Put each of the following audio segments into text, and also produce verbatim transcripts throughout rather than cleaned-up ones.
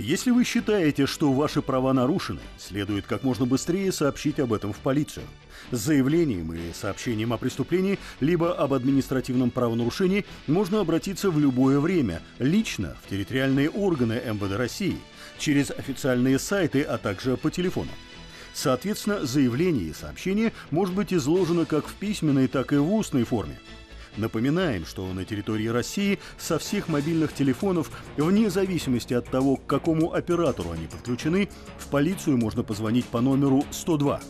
Если вы считаете, что ваши права нарушены, следует как можно быстрее сообщить об этом в полицию. С заявлением или сообщением о преступлении, либо об административном правонарушении можно обратиться в любое время, лично в территориальные органы эм вэ дэ России, через официальные сайты, а также по телефону. Соответственно, заявление и сообщение может быть изложено как в письменной, так и в устной форме. Напоминаем, что на территории России со всех мобильных телефонов, вне зависимости от того, к какому оператору они подключены, в полицию можно позвонить по номеру сто два.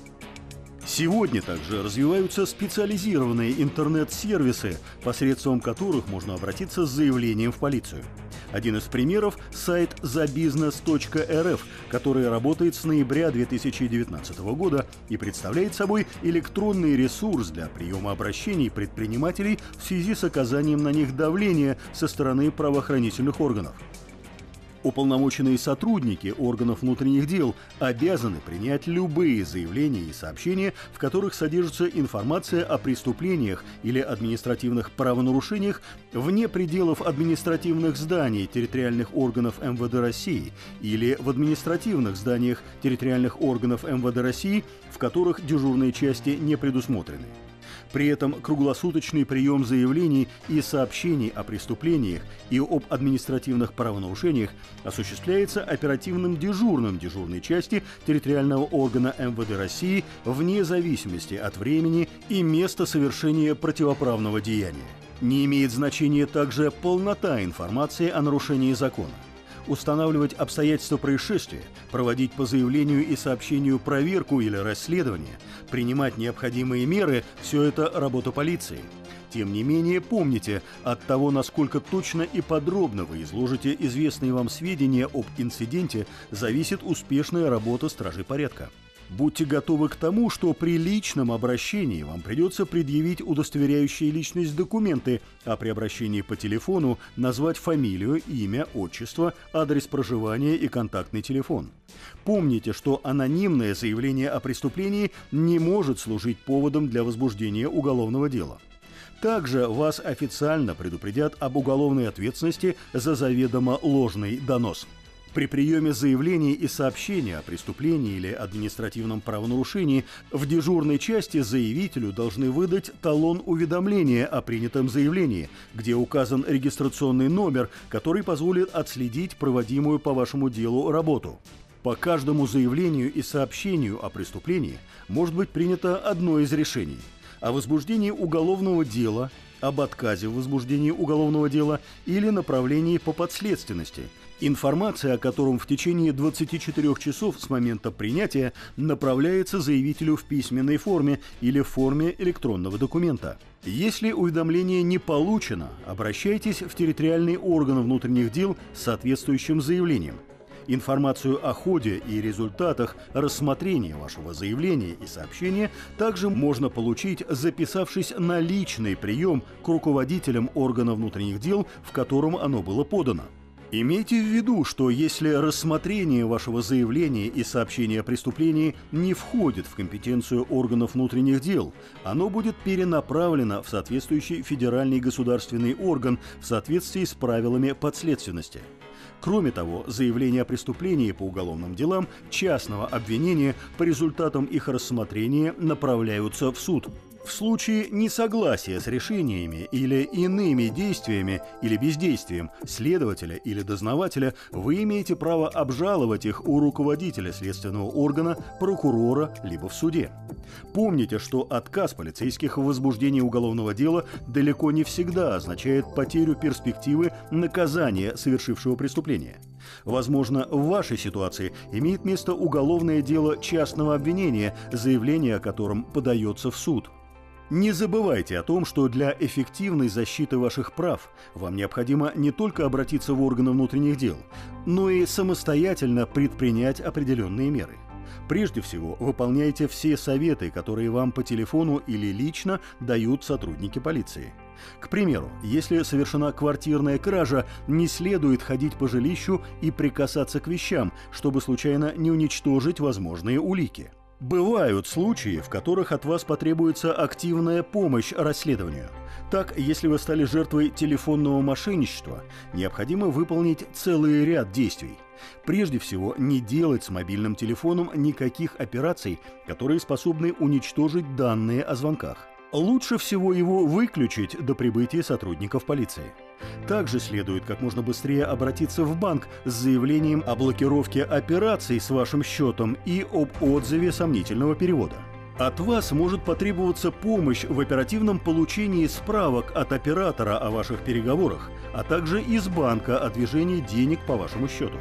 Сегодня также развиваются специализированные интернет-сервисы, посредством которых можно обратиться с заявлением в полицию. Один из примеров – сайт за бизнес точка эр эф, который работает с ноября две тысячи девятнадцатого года и представляет собой электронный ресурс для приема обращений предпринимателей в связи с оказанием на них давления со стороны правоохранительных органов. Уполномоченные сотрудники органов внутренних дел обязаны принять любые заявления и сообщения, в которых содержится информация о преступлениях или административных правонарушениях вне пределов административных зданий территориальных органов эм вэ дэ России или в административных зданиях территориальных органов эм вэ дэ России, в которых дежурные части не предусмотрены. При этом круглосуточный прием заявлений и сообщений о преступлениях и об административных правонарушениях осуществляется оперативным дежурным дежурной части территориального органа эм вэ дэ России вне зависимости от времени и места совершения противоправного деяния. Не имеет значения также полнота информации о нарушении закона. Устанавливать обстоятельства происшествия, проводить по заявлению и сообщению проверку или расследование, принимать необходимые меры – все это работа полиции. Тем не менее, помните, от того, насколько точно и подробно вы изложите известные вам сведения об инциденте, зависит успешная работа стражей порядка. Будьте готовы к тому, что при личном обращении вам придется предъявить удостоверяющие личность документы, а при обращении по телефону назвать фамилию, имя, отчество, адрес проживания и контактный телефон. Помните, что анонимное заявление о преступлении не может служить поводом для возбуждения уголовного дела. Также вас официально предупредят об уголовной ответственности за заведомо ложный донос. При приеме заявлений и сообщения о преступлении или административном правонарушении в дежурной части заявителю должны выдать талон уведомления о принятом заявлении, где указан регистрационный номер, который позволит отследить проводимую по вашему делу работу. По каждому заявлению и сообщению о преступлении может быть принято одно из решений: о возбуждении уголовного дела, об отказе в возбуждении уголовного дела или направлении по подследственности, информация о котором в течение двадцати четырёх часов с момента принятия направляется заявителю в письменной форме или в форме электронного документа. Если уведомление не получено, обращайтесь в территориальный орган внутренних дел с соответствующим заявлением. Информацию о ходе и результатах рассмотрения вашего заявления и сообщения также можно получить, записавшись на личный прием к руководителям органа внутренних дел, в котором оно было подано. Имейте в виду, что если рассмотрение вашего заявления и сообщения о преступлении не входит в компетенцию органов внутренних дел, оно будет перенаправлено в соответствующий федеральный государственный орган в соответствии с правилами подследственности. Кроме того, заявления о преступлении по уголовным делам частного обвинения по результатам их рассмотрения направляются в суд. В случае несогласия с решениями или иными действиями или бездействием следователя или дознавателя вы имеете право обжаловать их у руководителя следственного органа, прокурора либо в суде. Помните, что отказ полицейских в возбуждении уголовного дела далеко не всегда означает потерю перспективы наказания совершившего преступление. Возможно, в вашей ситуации имеет место уголовное дело частного обвинения, заявление о котором подается в суд. Не забывайте о том, что для эффективной защиты ваших прав вам необходимо не только обратиться в органы внутренних дел, но и самостоятельно предпринять определенные меры. Прежде всего, выполняйте все советы, которые вам по телефону или лично дают сотрудники полиции. К примеру, если совершена квартирная кража, не следует ходить по жилищу и прикасаться к вещам, чтобы случайно не уничтожить возможные улики. Бывают случаи, в которых от вас потребуется активная помощь расследованию. Так, если вы стали жертвой телефонного мошенничества, необходимо выполнить целый ряд действий. Прежде всего, не делать с мобильным телефоном никаких операций, которые способны уничтожить данные о звонках. Лучше всего его выключить до прибытия сотрудников полиции. Также следует как можно быстрее обратиться в банк с заявлением о блокировке операций с вашим счетом и об отзыве сомнительного перевода. От вас может потребоваться помощь в оперативном получении справок от оператора о ваших переговорах, а также из банка о движении денег по вашему счету.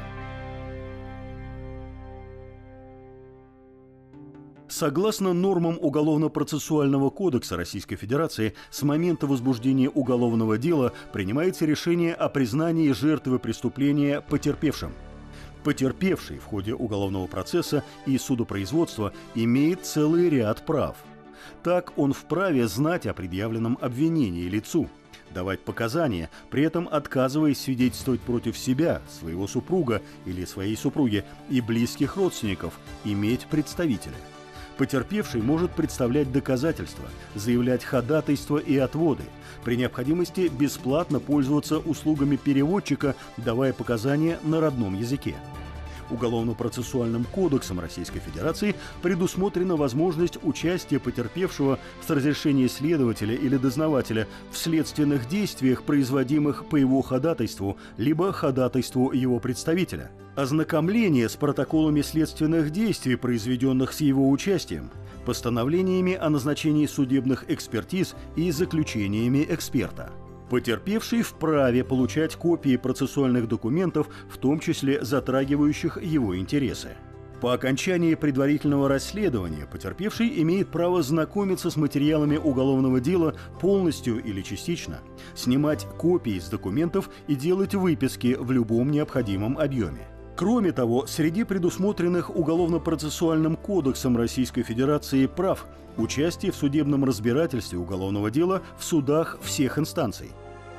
Согласно нормам Уголовно-процессуального кодекса Российской Федерации, с момента возбуждения уголовного дела принимается решение о признании жертвы преступления потерпевшим. Потерпевший в ходе уголовного процесса и судопроизводства имеет целый ряд прав. Так, он вправе знать о предъявленном обвинении лицу, давать показания, при этом отказываясь свидетельствовать против себя, своего супруга или своей супруги и близких родственников, иметь представителя. Потерпевший может представлять доказательства, заявлять ходатайства и отводы, при необходимости бесплатно пользоваться услугами переводчика, давая показания на родном языке. Уголовно-процессуальным кодексом Российской Федерации предусмотрена возможность участия потерпевшего с разрешения следователя или дознавателя в следственных действиях, производимых по его ходатайству, либо ходатайству его представителя, ознакомление с протоколами следственных действий, произведенных с его участием, постановлениями о назначении судебных экспертиз и заключениями эксперта. Потерпевший вправе получать копии процессуальных документов, в том числе затрагивающих его интересы. По окончании предварительного расследования потерпевший имеет право знакомиться с материалами уголовного дела полностью или частично, снимать копии с документов и делать выписки в любом необходимом объеме. Кроме того, среди предусмотренных Уголовно-процессуальным кодексом Российской Федерации прав участие в судебном разбирательстве уголовного дела в судах всех инстанций.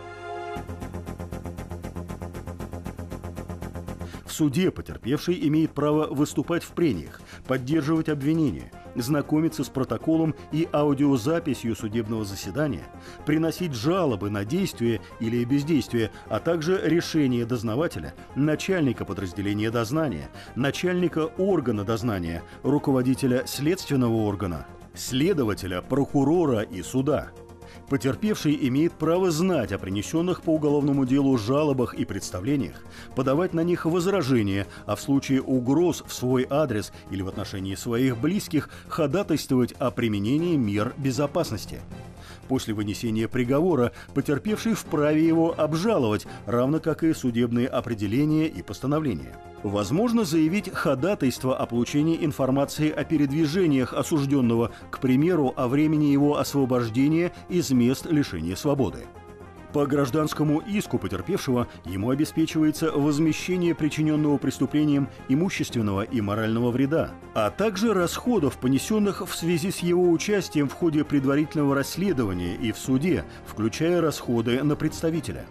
В суде потерпевший имеет право выступать в прениях, поддерживать обвинения, знакомиться с протоколом и аудиозаписью судебного заседания, приносить жалобы на действие или бездействие, а также решение дознавателя, начальника подразделения дознания, начальника органа дознания, руководителя следственного органа, следователя, прокурора и суда. Потерпевший имеет право знать о принесенных по уголовному делу жалобах и представлениях, подавать на них возражения, а в случае угроз в свой адрес или в отношении своих близких ходатайствовать о применении мер безопасности. После вынесения приговора потерпевший вправе его обжаловать, равно как и судебные определения и постановления. Возможно заявить ходатайство о получении информации о передвижениях осужденного, к примеру, о времени его освобождения из мест лишения свободы. По гражданскому иску потерпевшего ему обеспечивается возмещение причиненного преступлением имущественного и морального вреда, а также расходов, понесенных в связи с его участием в ходе предварительного расследования и в суде, включая расходы на представителя.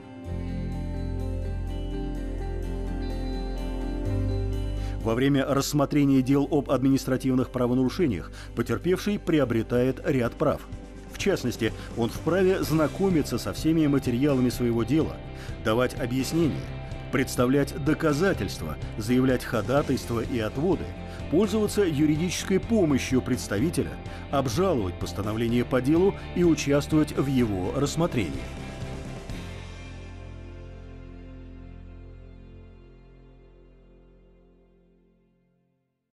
Во время рассмотрения дел об административных правонарушениях потерпевший приобретает ряд прав. В частности, он вправе знакомиться со всеми материалами своего дела, давать объяснения, представлять доказательства, заявлять ходатайства и отводы, пользоваться юридической помощью представителя, обжаловать постановление по делу и участвовать в его рассмотрении.